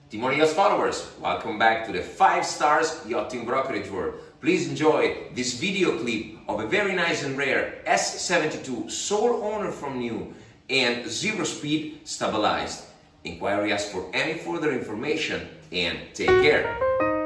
Timone Yachts followers, welcome back to the 5 stars yachting brokerage world. Please enjoy this video clip of a very nice and rare S72 sole owner from new and 0 speed stabilized. Inquiry us for any further information and take care.